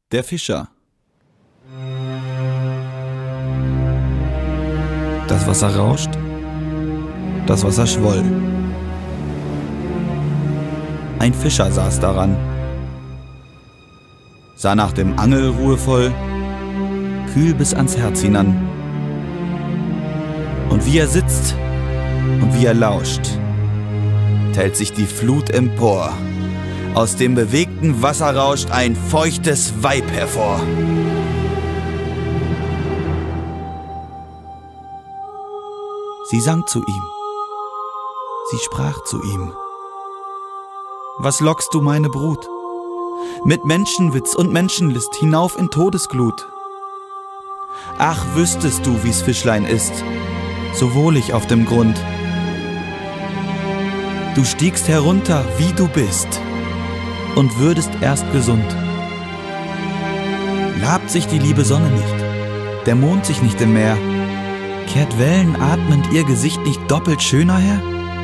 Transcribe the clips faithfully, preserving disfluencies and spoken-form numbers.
Der Fischer. Das Wasser rauscht, das Wasser schwoll. Ein Fischer saß daran, sah nach dem Angel ruhevoll, kühl bis ans Herz hinan. Und wie er sitzt und wie er lauscht, tellt sich die Flut empor. Aus dem bewegten Wasser rauscht ein feuchtes Weib hervor. Sie sang zu ihm, sie sprach zu ihm: Was lockst du meine Brut? Mit Menschenwitz und Menschenlist hinauf in Todesglut. Ach, wüsstest du, wie's Fischlein ist, so wohlig auf dem Grund. Du stiegst herunter, wie du bist, und würdest erst gesund. Labt sich die liebe Sonne nicht, der Mond sich nicht im Meer, kehrt wellenatmend ihr Gesicht nicht doppelt schöner her?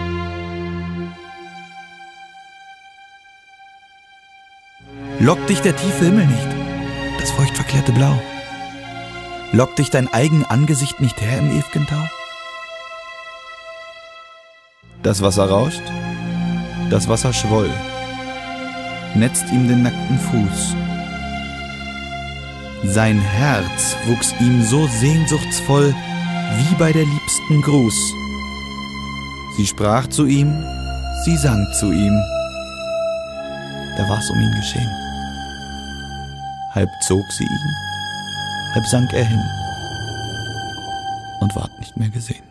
Lockt dich der tiefe Himmel nicht, das feucht verklärte Blau? Lockt dich dein eigen Angesicht nicht her im ew'gen Tau? Das Wasser rauscht, das Wasser schwoll, netzt ihm den nackten Fuß. Sein Herz wuchs ihm so sehnsuchtsvoll wie bei der liebsten Gruß. Sie sprach zu ihm, sie sang zu ihm. Da war's um ihn geschehen. Halb zog sie ihn, halb sank er hin und ward nicht mehr gesehen.